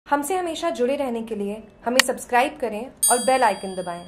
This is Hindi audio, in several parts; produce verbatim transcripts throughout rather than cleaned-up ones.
हमसे हमेशा जुड़े रहने के लिए हमें सब्सक्राइब करें और बेल आइकन दबाएं।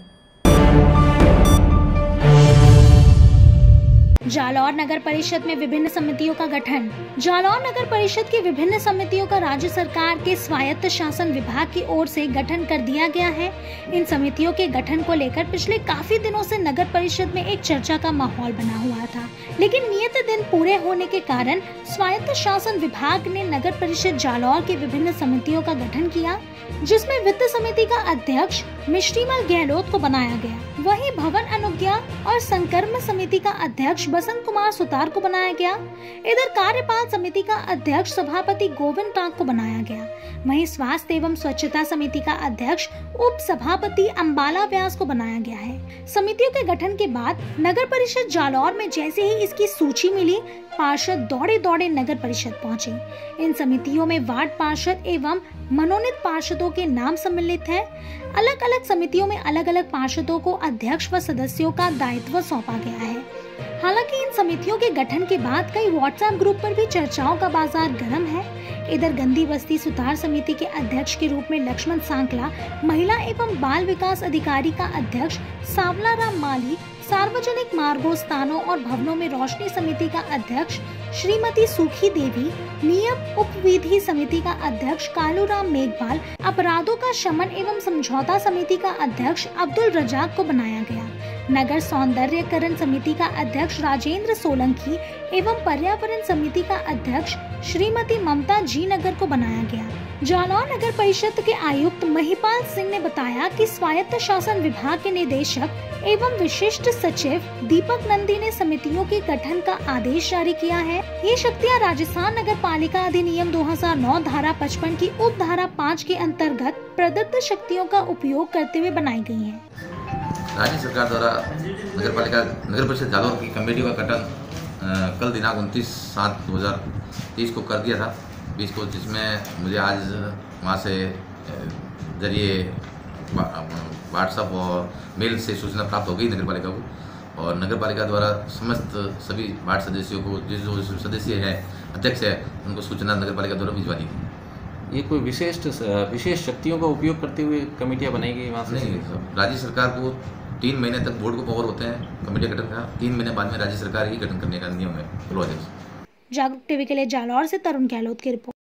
जालौर नगर परिषद में विभिन्न समितियों का गठन। जालौर नगर परिषद की विभिन्न समितियों का राज्य सरकार के स्वायत्त शासन विभाग की ओर से गठन कर दिया गया है। इन समितियों के गठन को लेकर पिछले काफी दिनों से नगर परिषद में एक चर्चा का माहौल बना हुआ था, लेकिन नियत दिन पूरे होने के कारण स्वायत्त शासन विभाग ने नगर परिषद जालौर की विभिन्न समितियों का गठन किया, जिसमें वित्त समिति का अध्यक्ष मिश्रीमल गहलोत को बनाया गया। वहीं भवन अनुज्ञा और संकर्म समिति का अध्यक्ष बसंत कुमार सुतार को बनाया गया। इधर कार्यपाल समिति का अध्यक्ष सभापति गोविंद टांग को बनाया गया। वहीं स्वास्थ्य एवं स्वच्छता समिति का अध्यक्ष उप सभापति अंबाला व्यास को बनाया गया है। समितियों के गठन के बाद नगर परिषद जालौर में जैसे ही इसकी सूची मिली, पार्षद दौड़े दौड़े नगर परिषद पहुंचे। इन समितियों में वार्ड पार्षद एवं मनोनीत पार्षदों के नाम सम्मिलित हैं। अलग अलग समितियों में अलग अलग पार्षदों को अध्यक्ष व सदस्यों का दायित्व सौंपा गया है। हालांकि इन समितियों के गठन के बाद कई व्हाट्सएप ग्रुप पर भी चर्चाओं का बाजार गर्म है। इधर गंदी बस्ती सुधार समिति के अध्यक्ष के रूप में लक्ष्मण सांकला, महिला एवं बाल विकास अधिकारी का अध्यक्ष सावला राम माली, सार्वजनिक मार्गों, स्थानों और भवनों में रोशनी समिति का अध्यक्ष श्रीमती सुखी देवी, नियम उप विधि समिति का अध्यक्ष कालूराम मेघवाल, अपराधों का शमन एवं समझौता समिति का अध्यक्ष अब्दुल रजाक को बनाया गया। नगर सौंदर्यकरण समिति का अध्यक्ष राजेंद्र सोलंकी एवं पर्यावरण समिति का अध्यक्ष श्रीमती ममता जी नगर को बनाया गया। जालौर नगर परिषद के आयुक्त महिपाल सिंह ने बताया कि स्वायत्त शासन विभाग के निदेशक एवं विशिष्ट सचिव दीपक नंदी ने समितियों के गठन का आदेश जारी किया है। ये शक्तियाँ राजस्थान नगर पालिका अधिनियम दो हज़ार नौ धारा पचपन की उप धारा पाँच के अंतर्गत प्रदत्त शक्तियों का उपयोग करते हुए बनाई गई हैं। राज्य सरकार द्वारा नगर पालिका नगर परिषद जालौर की कमेटी का गठन कल दिनांक उनतीस सात दो हज़ार तेईस को कर दिया था बीस को, जिसमें मुझे आज वहाँ से जरिए व्हाट्सएप और मेल से सूचना प्राप्त हो गई नगर पालिका को, और नगर पालिका द्वारा समस्त सभी वार्ड सदस्यों को, जिस जो सदस्य हैं अध्यक्ष है, उनको सूचना नगर पालिका द्वारा भिजवा दी गई। ये कोई विशेष विशेष शक्तियों का उपयोग करते हुए कमेटियाँ बनाई गई वहाँ से? नहीं, राज्य सरकार को तीन महीने तक बोर्ड को पावर होते हैं कमेटी गठन का। तीन महीने बाद में राज्य सरकार ही गठन करने का नियम है। जागरूक टीवी के लिए जालौर से तरुण गहलोत की रिपोर्ट।